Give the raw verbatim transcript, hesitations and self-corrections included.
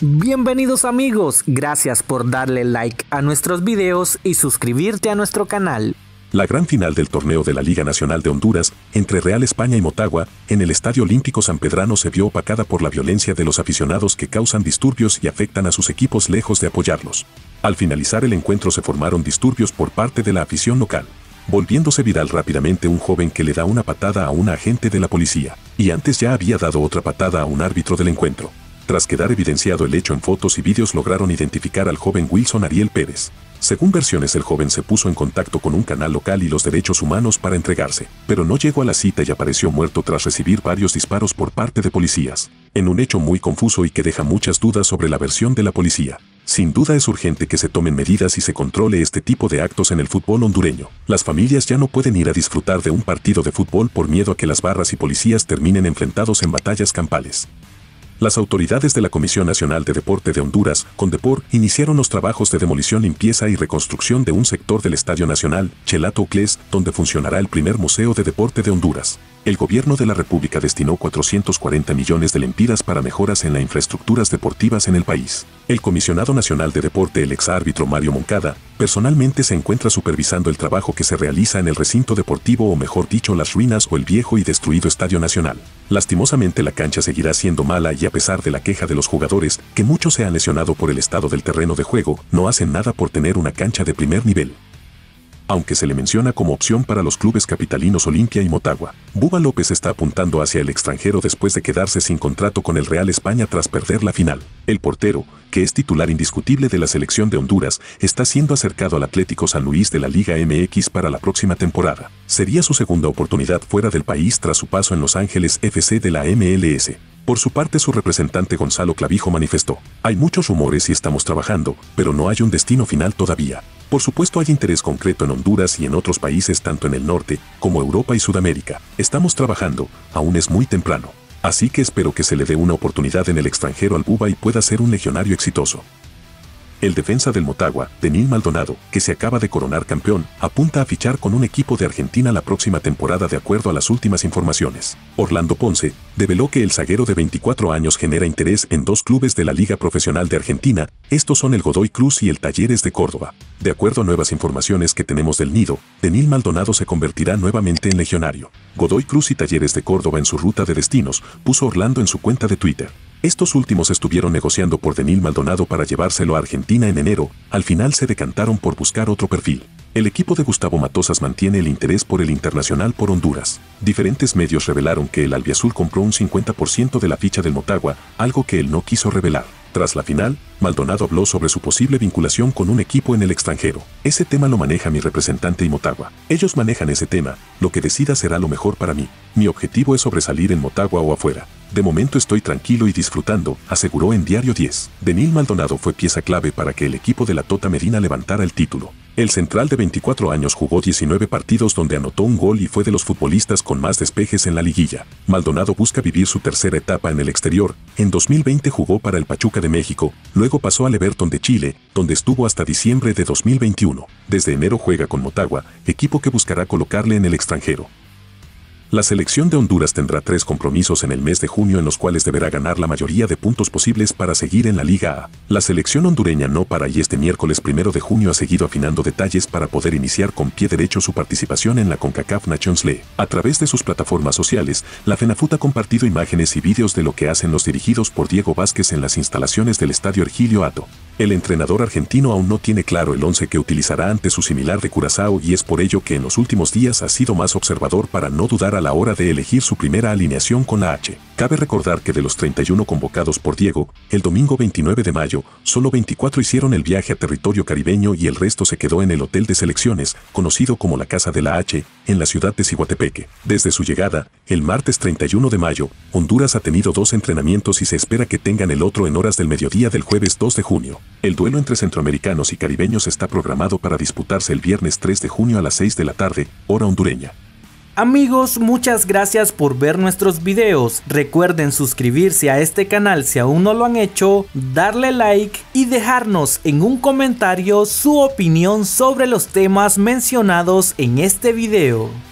Bienvenidos amigos, gracias por darle like a nuestros videos y suscribirte a nuestro canal. La gran final del torneo de la Liga Nacional de Honduras, entre Real España y Motagua, en el Estadio Olímpico Sanpedrano se vio opacada por la violencia de los aficionados que causan disturbios y afectan a sus equipos lejos de apoyarlos. Al finalizar el encuentro se formaron disturbios por parte de la afición local, volviéndose viral rápidamente un joven que le da una patada a un agente de la policía, y antes ya había dado otra patada a un árbitro del encuentro. Tras quedar evidenciado el hecho en fotos y vídeos lograron identificar al joven Wilson Ariel Pérez. Según versiones el joven se puso en contacto con un canal local y los derechos humanos para entregarse, pero no llegó a la cita y apareció muerto tras recibir varios disparos por parte de policías, en un hecho muy confuso y que deja muchas dudas sobre la versión de la policía. Sin duda es urgente que se tomen medidas y se controle este tipo de actos en el fútbol hondureño. Las familias ya no pueden ir a disfrutar de un partido de fútbol por miedo a que las barras y policías terminen enfrentados en batallas campales. Las autoridades de la Comisión Nacional de Deporte de Honduras, CONDEPOR, iniciaron los trabajos de demolición, limpieza y reconstrucción de un sector del Estadio Nacional, Chelato Uclés, donde funcionará el primer Museo de Deporte de Honduras. El gobierno de la República destinó cuatrocientos cuarenta millones de lempiras para mejoras en las infraestructuras deportivas en el país. El comisionado nacional de deporte, el exárbitro Mario Moncada, personalmente se encuentra supervisando el trabajo que se realiza en el recinto deportivo o mejor dicho las ruinas o el viejo y destruido Estadio Nacional. Lastimosamente la cancha seguirá siendo mala y a pesar de la queja de los jugadores, que muchos se han lesionado por el estado del terreno de juego, no hacen nada por tener una cancha de primer nivel. Aunque se le menciona como opción para los clubes capitalinos Olimpia y Motagua, Bubba López está apuntando hacia el extranjero después de quedarse sin contrato con el Real España tras perder la final. El portero, que es titular indiscutible de la selección de Honduras, está siendo acercado al Atlético San Luis de la Liga M X para la próxima temporada. Sería su segunda oportunidad fuera del país tras su paso en Los Ángeles F C de la M L S. Por su parte su representante Gonzalo Clavijo manifestó: hay muchos rumores y estamos trabajando, pero no hay un destino final todavía. Por supuesto hay interés concreto en Honduras y en otros países tanto en el norte como Europa y Sudamérica. Estamos trabajando, aún es muy temprano. Así que espero que se le dé una oportunidad en el extranjero al Bubba y pueda ser un legionario exitoso. El defensa del Motagua, Denil Maldonado, que se acaba de coronar campeón, apunta a fichar con un equipo de Argentina la próxima temporada de acuerdo a las últimas informaciones. Orlando Ponce develó que el zaguero de veinticuatro años genera interés en dos clubes de la Liga Profesional de Argentina, estos son el Godoy Cruz y el Talleres de Córdoba. De acuerdo a nuevas informaciones que tenemos del nido, Denil Maldonado se convertirá nuevamente en legionario. Godoy Cruz y Talleres de Córdoba en su ruta de destinos, puso Orlando en su cuenta de Twitter. Estos últimos estuvieron negociando por Denil Maldonado para llevárselo a Argentina en enero, al final se decantaron por buscar otro perfil. El equipo de Gustavo Matosas mantiene el interés por el internacional por Honduras. Diferentes medios revelaron que el albiazul compró un cincuenta por ciento de la ficha del Motagua, algo que él no quiso revelar. Tras la final, Maldonado habló sobre su posible vinculación con un equipo en el extranjero. Ese tema lo maneja mi representante y Motagua. Ellos manejan ese tema, lo que decida será lo mejor para mí. Mi objetivo es sobresalir en Motagua o afuera. De momento estoy tranquilo y disfrutando, aseguró en Diario diez. Denil Maldonado fue pieza clave para que el equipo de la Tota Medina levantara el título. El central de veinticuatro años jugó diecinueve partidos donde anotó un gol y fue de los futbolistas con más despejes en la liguilla. Maldonado busca vivir su tercera etapa en el exterior. En dos mil veinte jugó para el Pachuca de México, luego pasó al Everton de Chile, donde estuvo hasta diciembre de dos mil veintiuno. Desde enero juega con Motagua, equipo que buscará colocarle en el extranjero. La selección de Honduras tendrá tres compromisos en el mes de junio en los cuales deberá ganar la mayoría de puntos posibles para seguir en la Liga A. La selección hondureña no para y este miércoles primero de junio ha seguido afinando detalles para poder iniciar con pie derecho su participación en la CONCACAF Nations League. A través de sus plataformas sociales, la FENAFUT ha compartido imágenes y vídeos de lo que hacen los dirigidos por Diego Vázquez en las instalaciones del Estadio Hergilio Hato. El entrenador argentino aún no tiene claro el once que utilizará ante su similar de Curazao y es por ello que en los últimos días ha sido más observador para no dudar a la hora de elegir su primera alineación con la H. Cabe recordar que de los treinta y uno convocados por Diego, el domingo veintinueve de mayo, solo veinticuatro hicieron el viaje a territorio caribeño y el resto se quedó en el Hotel de Selecciones, conocido como la Casa de la H, en la ciudad de Ciguatepeque. Desde su llegada, el martes treinta y uno de mayo, Honduras ha tenido dos entrenamientos y se espera que tengan el otro en horas del mediodía del jueves dos de junio. El duelo entre centroamericanos y caribeños está programado para disputarse el viernes tres de junio a las seis de la tarde, hora hondureña. Amigos, muchas gracias por ver nuestros videos. Recuerden suscribirse a este canal si aún no lo han hecho, darle like y dejarnos en un comentario su opinión sobre los temas mencionados en este video.